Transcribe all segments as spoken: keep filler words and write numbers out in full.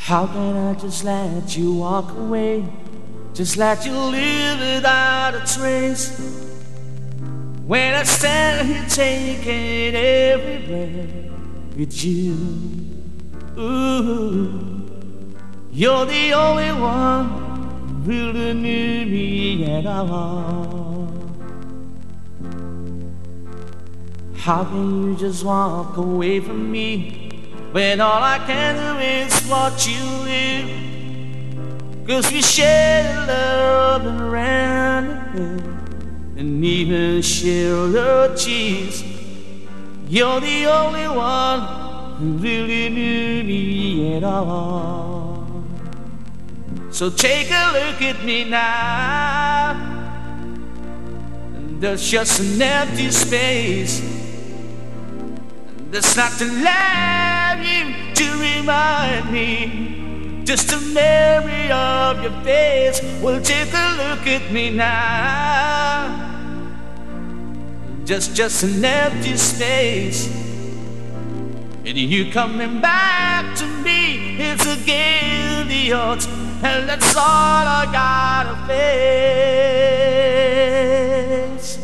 How can I just let you walk away? Just let you live without a trace, when I stand here taking every breath with you. Ooh, you're the only one who really knew me at all. How can you just walk away from me when all I can do is watch you live? 'Cause we share love and ran and even share the cheese. You're the only one who really knew me at all. So take a look at me now, and there's just an empty space. There's not to love you to remind me, just a memory of your face. Well, take a look at me now, just, just an empty space. And you coming back to me, it's against the odds, and that's all I gotta face.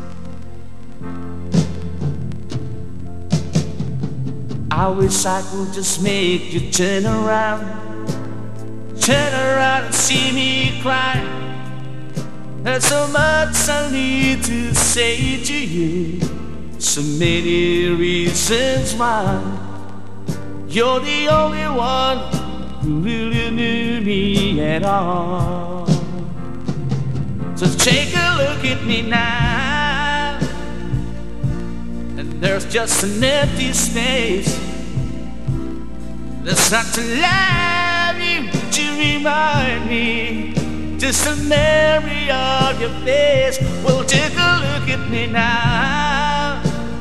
I wish I could just make you turn around, turn around and see me cry. There's so much I need to say to you, so many reasons why. You're the only one who really knew me at all. So take a look at me now, and there's just an empty space. There's not to love you to remind me, just a memory of your face. Well, take a look at me now,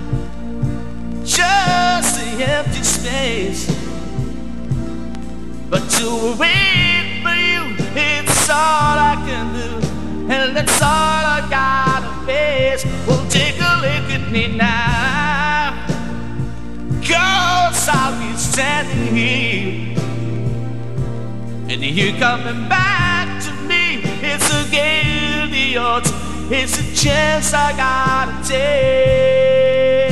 just an empty space. But to wait for you, it's all I can do, and that's all I gotta face. Well, take a look at me now, 'cause I'll be standing here, and you coming back to me, it's against the odds, it's a chance I gotta take.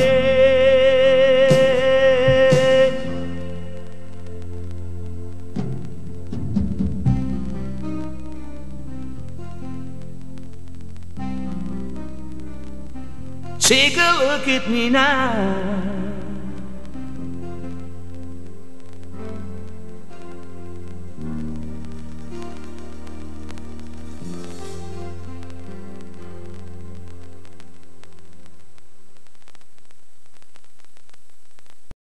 Take a look at me now.